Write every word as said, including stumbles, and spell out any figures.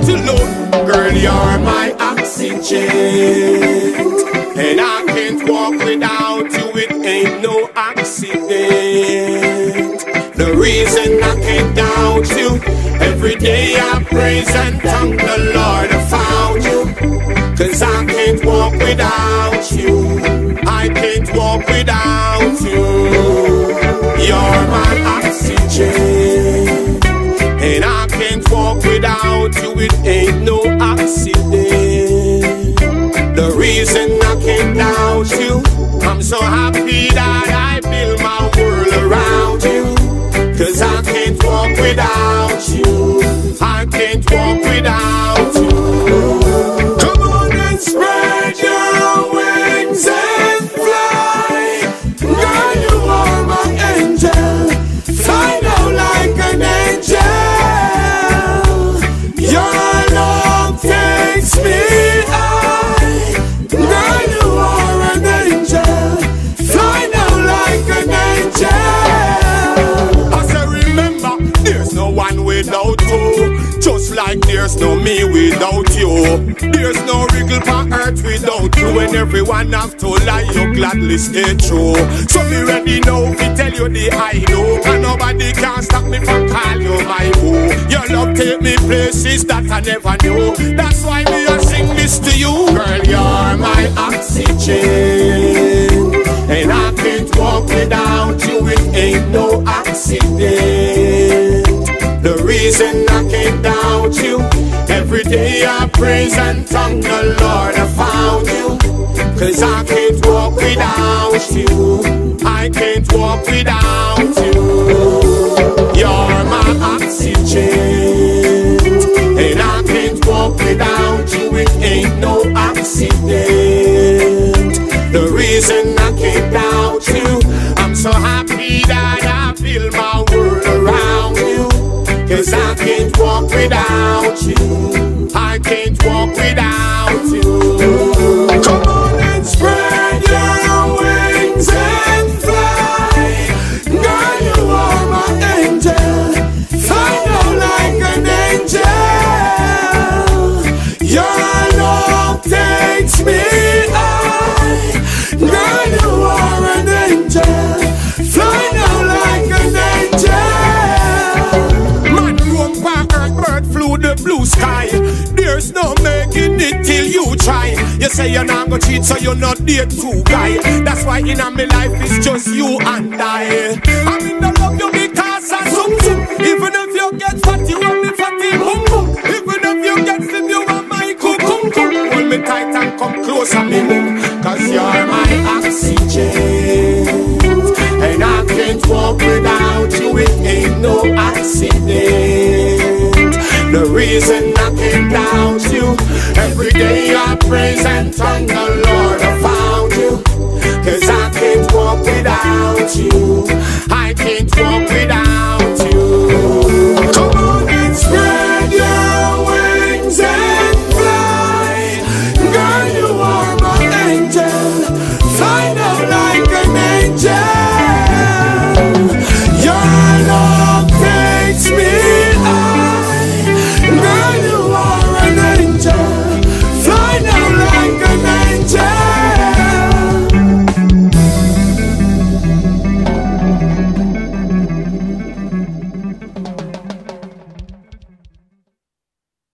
alone. Girl, you're my oxygen, and I can't walk without you. It ain't no accident. The reason I can't doubt you, every day I praise and thank the Lord I found you. Cause I can't walk without you, I can't walk without you. You're my oxygen, and I can't walk without you. It ain't no accident. The reason I can't doubt you, I'm so happy that I build my world around you. Cause I can't walk without you, I can't walk without you. Come on and spread your wings and fly. Girl, you are my angel, fly now like an angel. Your love takes me high. Girl, you are an angel, fly now like an angel. There's no one without you, just like there's no me without you. There's no wriggle on earth without you, and everyone have to lie, you gladly stay true. So be ready now, we tell you the I know, and nobody can stop me from call you my boo. Your love take me places that I never knew. That's why me I sing this to you. Girl, you're my oxygen, and I can't walk without you. It ain't no accident. The reason I can't doubt you, every day I praise and thank the Lord I found you. Cause I can't walk without you, I can't walk without you. You're my oxygen, and I can't walk without you. It ain't no accident. The reason I can't doubt you, I'm so happy that I build my world around you. Cause I can't walk without you, I can't walk without you. Come on and spread your wings and fly. Girl, you are my angel, fly now like an angel. Your love takes me high. Girl, you are an angel, fly now like an angel. Bird flew the blue sky. There's no making it till you try. You say you're not gonna cheat, so you're not there too, guy. That's why in my life it's just you and I. I'm in the love you because I zoom zoom. Even if you get fat, you want me fatty boom boom. Even if you get slim, you want my cool cool cool. Hold me tight and come closer, me boom. Cause you're my oxygen, and I can't walk without you. It ain't no accident. The reason I can't doubt you, every day I praise and thank the Lord